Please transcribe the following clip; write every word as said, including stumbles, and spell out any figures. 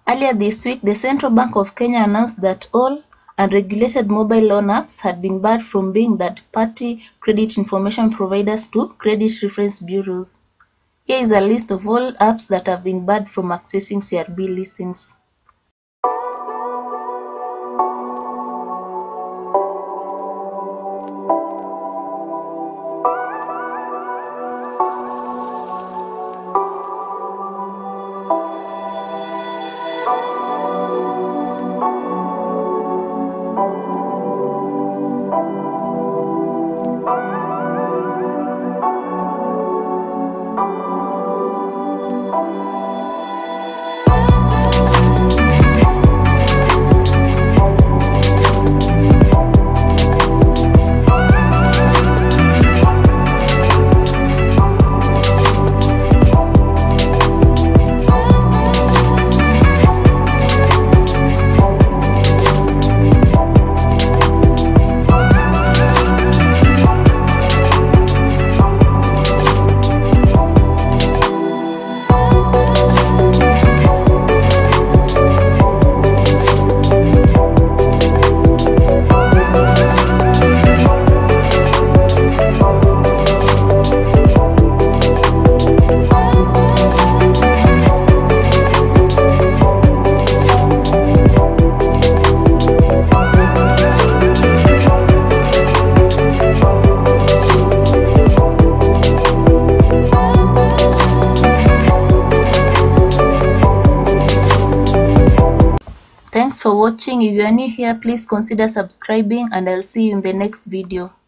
Earlier this week, the Central Bank of Kenya announced that all unregulated mobile loan apps had been barred from being third-party credit information providers to credit reference bureaus. Here is a list of all apps that have been barred from accessing C R B listings. Thanks for watching. If you are new here, please consider subscribing, and I'll see you in the next video.